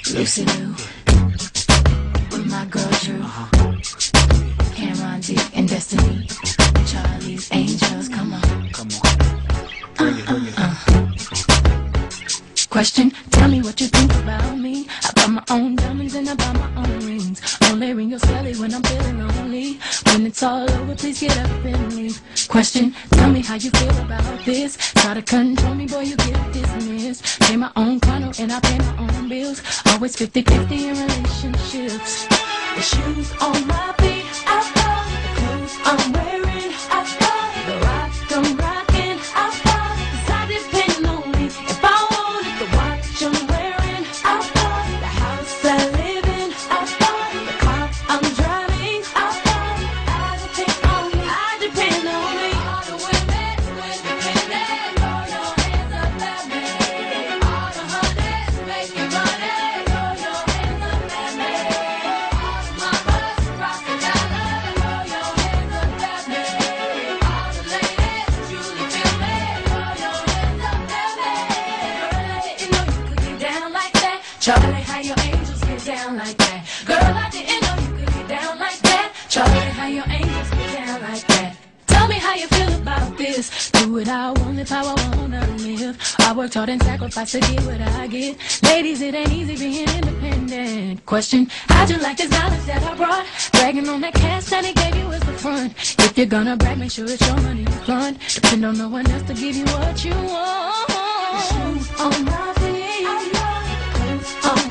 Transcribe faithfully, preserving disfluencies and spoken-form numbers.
Lucy Lou, with my girl Drew, Cameron D and Destiny, Charlie's Angels, come on. Come on. Bring it, bring it. Uh, uh. Question, tell me what you think about me. I buy my own diamonds and I buy my own rings. Only ring your celly when I'm feeling lonely. When it's all over, please get up and leave. Question, tell me how you feel about this. Try to control me, boy, you get dismissed. Pay my own condo and I pay my own bills. Always fifty fifty in relationships. The shoes on my feet, I bought. The clothes I'm wearing, I bought. The rock I'm rocking, I bought. 'Cause I depend on me. If I wanted the watch I'm wearing, I bought. The house I live in, I bought. The car I'm driving, I bought. I depend on me, I depend on me. All the women, independent, throw your hands up at me. All the hunters making money, throw your hands up at me. All the mamas rocking dollars, throw your hands up at me. All the ladies truly feel me, throw your hands up at me. Girl, I didn't know you could get down like that. Charlie, how your angels get down like that. Girl, I didn't know you could get down like that. Charlie, how your angels get down like that. Tell me how you feel about this. Do what I want, live how I wanna live. I worked hard and sacrificed to get what I get. Ladies, it ain't easy being independent. Question, how'd you like this knowledge that I brought? Bragging on that cash that he gave you as the front. If you're gonna brag, make sure it's your money you fund. Depend on no one else to give you what you want. Shoes on my feet, clothes on